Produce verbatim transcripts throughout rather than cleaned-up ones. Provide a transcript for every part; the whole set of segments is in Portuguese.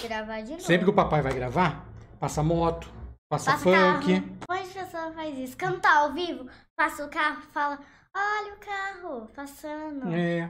gravar de novo. Sempre que o papai vai gravar, passa moto, passa, Passa funk. carro. Quantas pessoas faz isso? Cantar ao vivo, passa o carro, fala, olha o carro passando. É.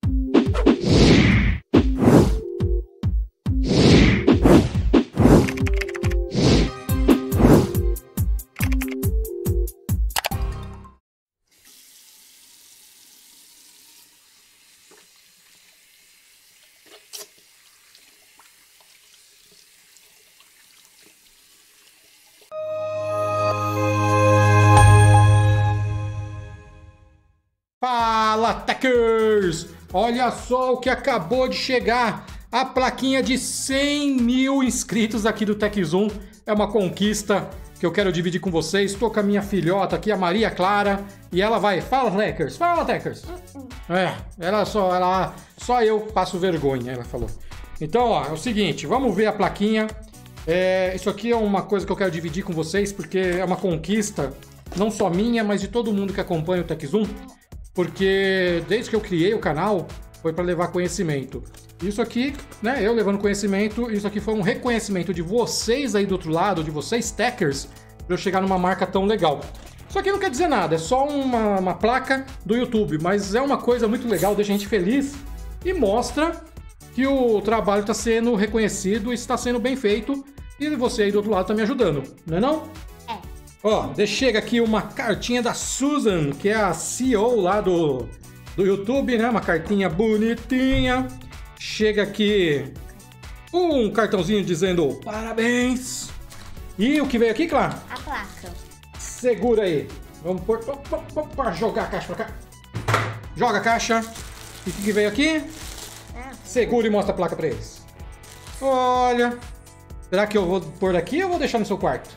Fala, Techers! Olha só o que acabou de chegar! A plaquinha de cem mil inscritos aqui do TechZoom. É uma conquista que eu quero dividir com vocês. Estou com a minha filhota aqui, a Maria Clara, e ela vai... Fala, Techers! Fala, Techers! É, ela só, ela, só eu passo vergonha, ela falou. Então, ó, é o seguinte, vamos ver a plaquinha. É, isso aqui é uma coisa que eu quero dividir com vocês, porque é uma conquista, não só minha, mas de todo mundo que acompanha o TechZoom. Porque desde que eu criei o canal, foi para levar conhecimento. Isso aqui, né, eu levando conhecimento, isso aqui foi um reconhecimento de vocês aí do outro lado, de vocês Techers, para eu chegar numa marca tão legal. Isso aqui não quer dizer nada, é só uma, uma placa do YouTube, mas é uma coisa muito legal, deixa a gente feliz e mostra que o trabalho está sendo reconhecido, está sendo bem feito e você aí do outro lado está me ajudando, não é não? Ó, chega aqui uma cartinha da Susan, que é a C E O lá do, do YouTube, né? Uma cartinha bonitinha. Chega aqui um cartãozinho dizendo parabéns. E o que veio aqui, Clara? A placa. Segura aí. Vamos pôr para jogar a caixa pra cá. Joga a caixa. E o que veio aqui? Segura e mostra a placa pra eles. Olha. Será que eu vou pôr aqui ou vou deixar no seu quarto?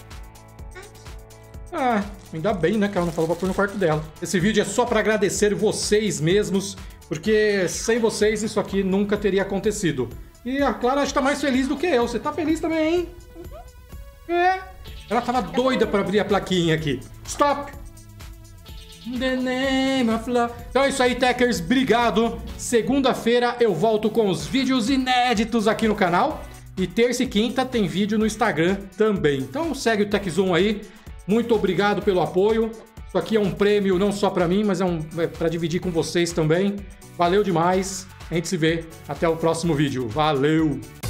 Ah, ainda bem, né, que ela não falou pra pôr no quarto dela. Esse vídeo é só pra agradecer vocês mesmos, porque sem vocês isso aqui nunca teria acontecido. E a Clara está mais feliz do que eu. Você tá feliz também, hein? Uhum. É. Ela tava doida pra abrir a plaquinha aqui. Stop! The name of love. Então é isso aí, Techers. Obrigado. Segunda-feira eu volto com os vídeos inéditos aqui no canal. E terça e quinta tem vídeo no Instagram também. Então segue o TechZoom aí. Muito obrigado pelo apoio. Isso aqui é um prêmio não só para mim, mas é, um, é para dividir com vocês também. Valeu demais. A gente se vê. Até o próximo vídeo. Valeu!